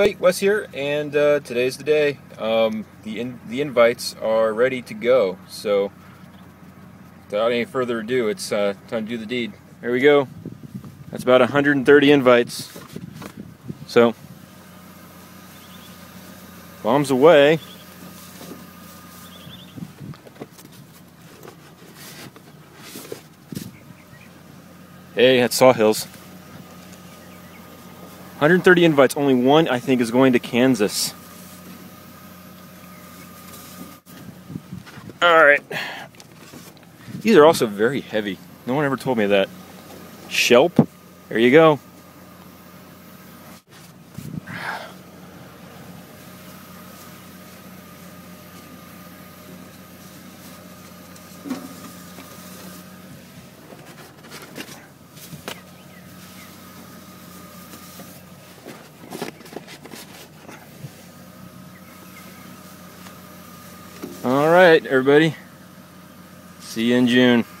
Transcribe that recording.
Hey, Wes here, and today's the day. The invites are ready to go, so without any further ado, it's time to do the deed. There we go. That's about 130 invites. So, bombs away. Hey, that's Sawhills. 130 invites, only one I think is going to Kansas. Alright. These are also very heavy. No one ever told me that. Shelp, there you go. All right, everybody. See you in June.